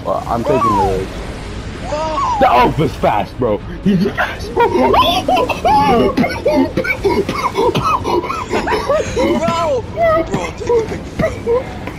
Well, I'm taking the. The elf is fast, bro. He's fast. Bro! Bro, take the picture.